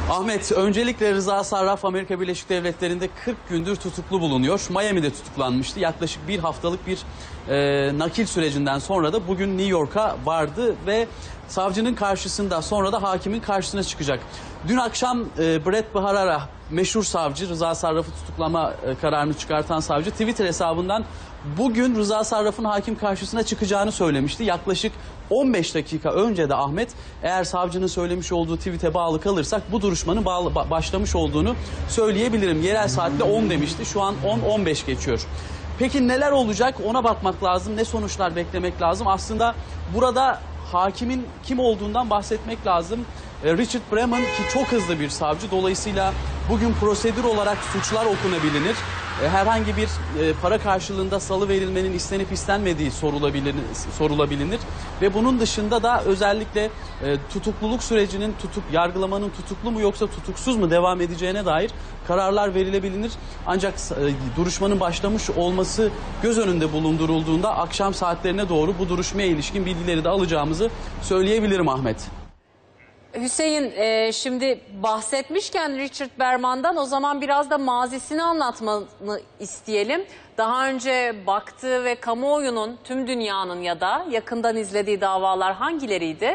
Ahmet, öncelikle Rıza Sarraf Amerika Birleşik Devletleri'nde 40 gündür tutuklu bulunuyor. Miami'de tutuklanmıştı. Yaklaşık bir haftalık bir nakil sürecinden sonra da bugün New York'a vardı ve savcının karşısında, sonra da hakimin karşısına çıkacak. Dün akşam Brett Bharara, meşhur savcı, Rıza Sarraf'ı tutuklama kararını çıkartan savcı, Twitter hesabından bugün Rıza Sarraf'ın hakim karşısına çıkacağını söylemişti. Yaklaşık 15 dakika önce de Ahmet, eğer savcının söylemiş olduğu tweet'e bağlı kalırsak bu duruşmanın başlamış olduğunu söyleyebilirim. Yerel saatle 10 demişti. Şu an 10-15 geçiyor. Peki neler olacak, ona bakmak lazım. Ne sonuçlar beklemek lazım? Aslında burada hakimin kim olduğundan bahsetmek lazım. Richard Bremen, ki çok hızlı bir savcı. Dolayısıyla bugün prosedür olarak suçlar okunabilir. Herhangi bir para karşılığında salı verilmenin istenip istenmediği sorulabilir. Ve bunun dışında da özellikle tutukluluk sürecinin yargılamanın tutuklu mu yoksa tutuksuz mu devam edeceğine dair kararlar verilebilir. Ancak duruşmanın başlamış olması göz önünde bulundurulduğunda akşam saatlerine doğru bu duruşmaya ilişkin bilgileri de alacağımızı söyleyebilirim Ahmet. Hüseyin, şimdi bahsetmişken Richard Berman'dan o zaman biraz da mazisini anlatmanı isteyelim. Daha önce baktığı ve kamuoyunun, tüm dünyanın ya da yakından izlediği davalar hangileriydi?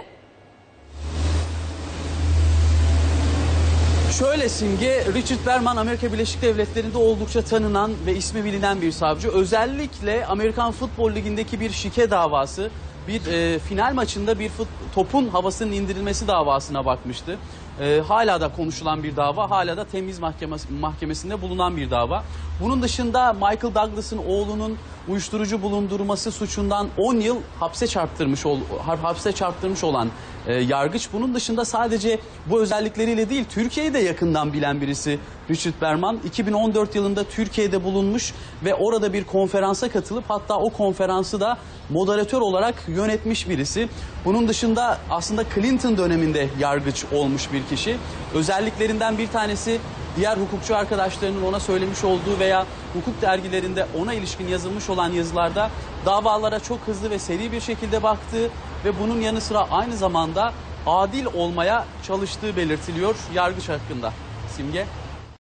Şöyle Simge, Richard Berman Amerika Birleşik Devletleri'nde oldukça tanınan ve ismi bilinen bir savcı. Özellikle Amerikan Futbol Ligi'ndeki bir şike davası, bir final maçında bir topun havasının indirilmesi davasına bakmıştı. Hala da konuşulan bir dava, hala da temiz mahkemesinde bulunan bir dava. Bunun dışında Michael Douglas'ın oğlunun uyuşturucu bulundurması suçundan 10 yıl hapse çarptırmış olan yargıç. Bunun dışında sadece bu özellikleriyle değil, Türkiye'yi de yakından bilen birisi Richard Berman. 2014 yılında Türkiye'de bulunmuş ve orada bir konferansa katılıp hatta o konferansı da moderatör olarak yönetmiş birisi. Bunun dışında aslında Clinton döneminde yargıç olmuş bir kişi. Özelliklerinden bir tanesi, diğer hukukçu arkadaşlarının ona söylemiş olduğu veya hukuk dergilerinde ona ilişkin yazılmış olan yazılarda davalara çok hızlı ve seri bir şekilde baktığı ve bunun yanı sıra aynı zamanda adil olmaya çalıştığı belirtiliyor yargıç hakkında. Simge.